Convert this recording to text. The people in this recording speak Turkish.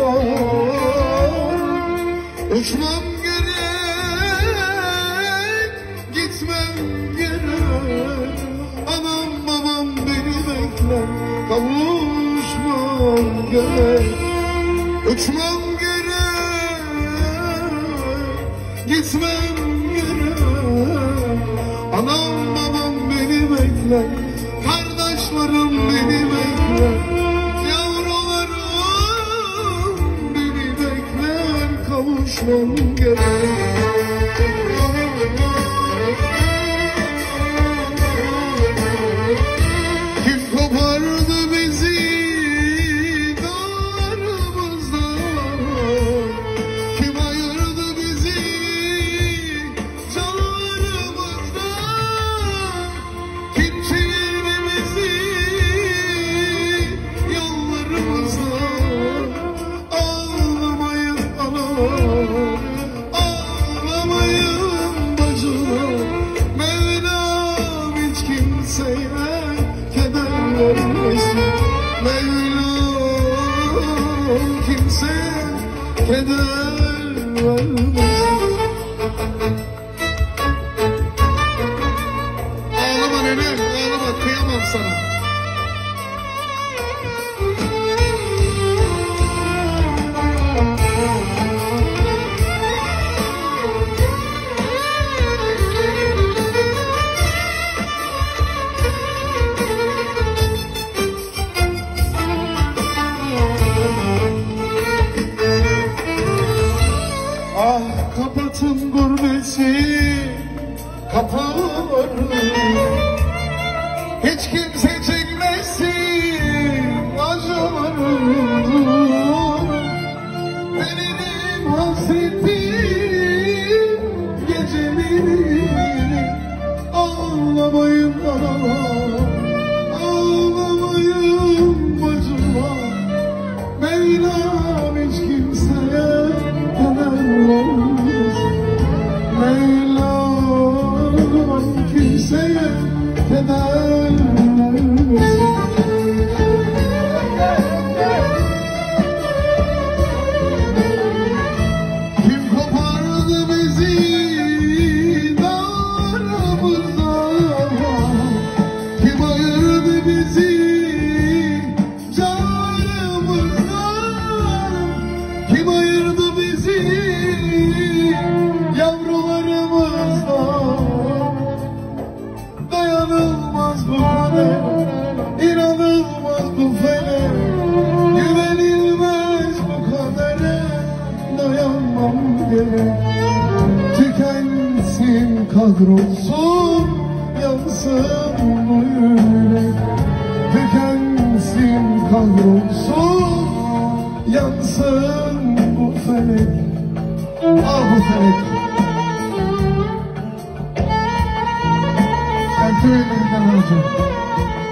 Uçmam gerek, gitmem gerek. Anam babam beni bekler, kavuşmam gerek. Uçmam gerek, gitmem gerek. Anam babam beni bekler, kardeşlerim beni bekler. Yavrularım beni bekler, kavuşmam gerek. Kim kopardı bizi aramızdan? Kim ayırdı bizi canlarımızdan? Kim çevirdi bizi yollarımızdan? Ağlamayın analar, ağlamayın bacılar. Mevlam hiç kimseye keder vermesin. Mevlam kimseye keder vermesin. Ağlama nenem, ağlama, kıyamam sana. Ah kapatın gurbeti kapıları, hiç kimse çekmesin acıları. Benim hasretim gecelerim. Ağlamayın analar, ağlamayın bacılar. Mevlam hiç kimseye keder vermesin. Mevlam kimseye keder vermesin. Kim kopardı bizi daramızdan? Kim ayırdı bizi canlarımızdan? Kim ayırdı bizi yavrularımızdan? Dayanılmaz bu kader, inanılmaz bu felek. Güvenilmez bu kadere, dayanmam gerek. Tükensin, kahrolsun, yansın bu yürek. Tükensin, kahrolsun, yansın bu felek. Ah bu felek. Sen tüylerimden alacağım.